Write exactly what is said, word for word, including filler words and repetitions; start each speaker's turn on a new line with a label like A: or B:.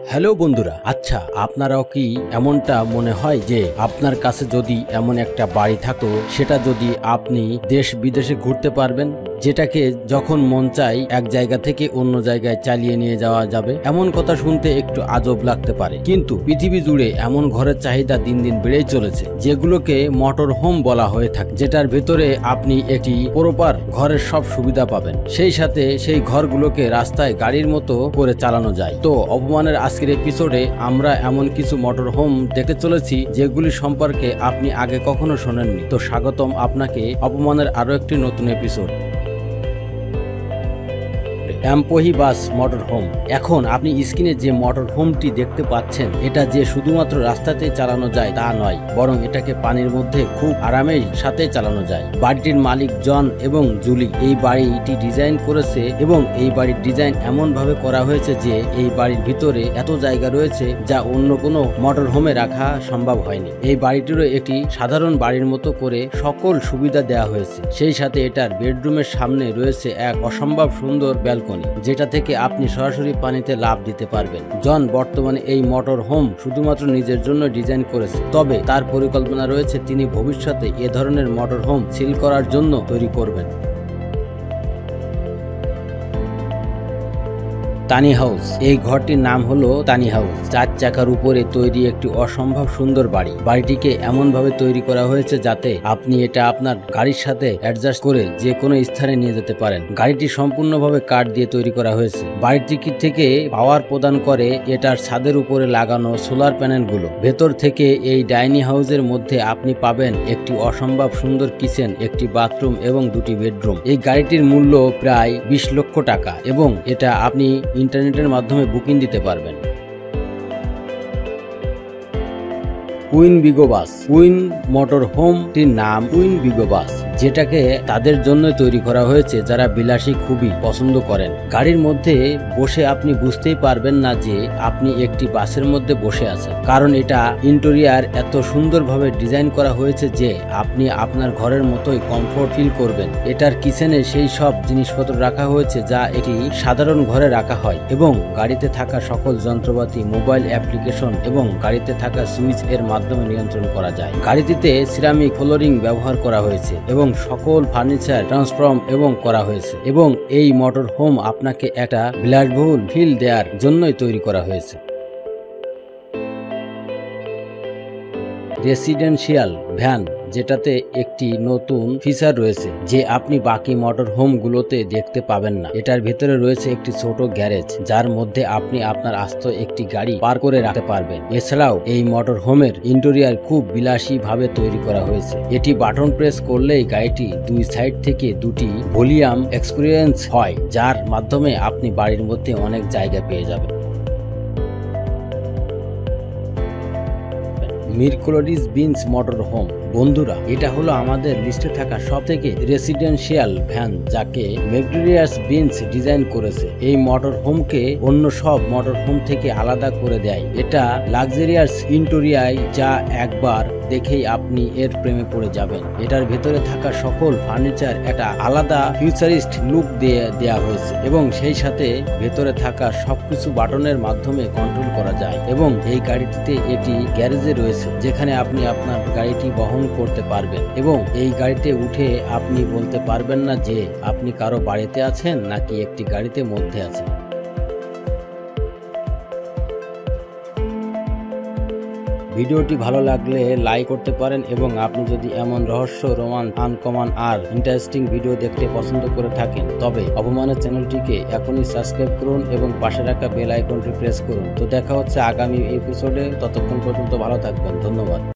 A: Hello বন্ধুরা, আচ্ছা আপনারাও কি এমনটা মনে হয় যে আপনার কাছে যদি এমন একটা বাড়ি থাকতো, সেটা যদি আপনি দেশ বিদেশে ঘুরতে পারবেন, যেটাকে যখন মন চাই এক জায়গা থেকে অন্য জায়গায় চালিয়ে নিয়ে যাওয়া যাবে। এমন কথা শুনতে একটু আজব লাগতে পারে, কিন্তু পৃথিবী জুড়ে এমন ঘরের চাহিদা দিন দিন বেড়েই চলেছে, যেগুলোকে মোটর হোম বলা হয়ে থাকে, যেটার ভেতরে আপনি একটি প্রপার ঘরের সব সুবিধা পাবেন, সেই সাথে সেই ঘরগুলোকে রাস্তায় গাড়ির মতো করে চালানো যায়। তো অপমানের আজকের এপিসোডে আমরা এমন কিছু মোটর হোম দেখতে চলেছি যেগুলি সম্পর্কে আপনি আগে কখনো শোনেননি। তো স্বাগতম আপনাকে অপমানের আরো একটি নতুন এপিসোড। এমপোহি বাস মোটর হোম। এখন আপনি স্ক্রিনে যে মোটর হোমটি দেখতে পাচ্ছেন, এটা যে শুধুমাত্র রাস্তাতে চালানো যায় তা নয়, বরং এটাকে পানির মধ্যে খুব আরামের সাথে চালানো যায়। বাড়িটির মালিক জন এবং জুলি এই বাড়িটি ডিজাইন করেছে, এবং এই বাড়ির ডিজাইন এমন ভাবে করা হয়েছে যে এই বাড়ির ভিতরে এত জায়গা রয়েছে যা অন্য কোনো মোটর হোমে রাখা সম্ভব হয়নি। এই বাড়িটিরও একটি সাধারণ বাড়ির মতো করে সকল সুবিধা দেওয়া হয়েছে। সেই সাথে এটার বেডরুমের সামনে রয়েছে এক অসম্ভব সুন্দর ব্যালকনি, যেটা থেকে আপনি সরাসরি পানিতে লাফ দিতে পারবেন। জন বর্তমানে এই মোটর হোম শুধুমাত্র নিজের জন্য ডিজাইন করেছে, তবে তার পরিকল্পনা রয়েছে তিনি ভবিষ্যতে এ ধরনের মোটর হোম সিল করার জন্য তৈরি করবেন। Tiny house. এই ঘরটির নাম হলো তানি হাউস। চার চাকার উপরে তৈরি একটি অসম্ভব সুন্দর বাড়ি। বাড়িটিকে এমন ভাবে তৈরি করা হয়েছে যাতে আপনি এটা আপনার গাড়ির সাথে অ্যাডজাস্ট করে যে কোনো স্থানে নিয়ে যেতে পারেন। গাড়িটি সম্পূর্ণভাবে কাঠ দিয়ে তৈরি করা হয়েছে। বাড়িটি থেকে পাওয়ার প্রদান করে এটার ছাদের উপরে লাগানো সোলার প্যানেলগুলো। ভেতর থেকে এই ডাইনি হাউসের মধ্যে আপনি পাবেন একটি অসম্ভব সুন্দর কিচেন, একটি বাথরুম এবং দুটি বেডরুম। এই গাড়িটির মূল্য প্রায় বিশ লক্ষ টাকা, এবং এটা আপনি ইন্টারনেটের মাধ্যমে বুকিং দিতে পারবেন। কুইন বিগো বাস। কুইন মোটর হোমটির নাম কুইন বিগো বাস, যেটাকে তাদের জন্য তৈরি করা হয়েছে যারা বিলাসী খুবই পছন্দ করেন। গাড়ির মধ্যে বসে আপনি বুঝতেই পারবেন না যে আপনি একটি বাসের মধ্যে বসে আছেন, কারণ এটা ইন্টেরিয়ার এত সুন্দরভাবে ডিজাইন করা হয়েছে যে আপনি আপনার ঘরের মতোই কমফোর্ট ফিল করবেন। এটার কিচেনে সেই সব জিনিসপত্র রাখা হয়েছে যা একটি সাধারণ ঘরে রাখা হয়, এবং গাড়িতে থাকা সকল যন্ত্রপাতি, মোবাইল অ্যাপ্লিকেশন এবং গাড়িতে থাকা সুইচ এর মাধ্যমে নিয়ন্ত্রণ করা যায়। গাড়িটিতে সিরামিক ফ্লোরিং ব্যবহার করা হয়েছে এবং সকল ফার্নিচার ট্রান্সফর্ম এবং করা হয়েছে, এবং এই মোটর হোম আপনাকে একটা বিলাসবহুল ফিল দেওয়ার জন্যই তৈরি করা হয়েছে। রেসিডেন্সিয়াল ভ্যান, যেটাতে একটি নতুন ফিচার রয়েছে যে আপনি বাকি মোটর হোম গুলোতে দেখতে পাবেন না। এটার ভিতরে রয়েছে একটি ছোট গ্যারেজ, যার মধ্যে আপনি আপনার আস্ত একটি গাড়ি পার করে রাখতে পারবেন। এছাড়াও এই মোটর হোমের ইন্টেরিয়ার খুব বিলাসী ভাবে তৈরি করা হয়েছে। এটি বাটন প্রেস করলেই গাড়িটি দুই সাইড থেকে দুটি ভলিউম এক্সপিরিয়েন্স হয়, যার মাধ্যমে আপনি বাড়ির মধ্যে অনেক জায়গা পেয়ে যাবেন। মিরকুলোডিস বিনস মোটর হোম। বন্ধুরা, এটা হলো আমাদের লিস্টে থাকা সব থেকে রেসিডেন্সিয়াল ভ্যান, যাকে ম্যাকডোনিয়াস বিনস ডিজাইন করেছে। এই মোটর হোমকে অন্য সব মোটর হোম থেকে আলাদা করে দেয়। এটা লাক্সারিয়াস ইন্টেরিয়ার, যা একবার দেখেই আপনি এর প্রেমে পড়ে যাবেন। এটার ভেতরে থাকা সকল ফার্নিচার একটা আলাদা ফিউচারিস্ট লুক দিয়ে দেয়া হয়েছে, এবং সেই সাথে ভেতরে থাকা সবকিছু বাটনের মাধ্যমে কন্ট্রোল করা যায়। এবং এই গাড়িটিতে একটি গ্যারেজে রয়েছে, যেখানে আপনি আপনার গাড়িটি বহন করতে পারবেন, এবং এই গাড়িতে উঠে আপনি বলতে পারবেন না যে আপনি কারো বাড়িতে আছেন নাকি একটি গাড়িতে মধ্যে আছেন। ভিডিওটি ভালো লাগলে লাইক করতে পারেন, এবং আপনি যদি এমন রহস্য, রোমান্স, আনকমন আর ইন্টারেস্টিং ভিডিও দেখতে পছন্দ করে থাকেন, তবে অপমানের চ্যানেলটিকে এখনই সাবস্ক্রাইব করুন এবং পাশে রাখা বেল আইকনটি প্রেস করুন। তো দেখা হচ্ছে আগামী এপিসোডে। ততক্ষণ পর্যন্ত ভালো থাকবেন। ধন্যবাদ।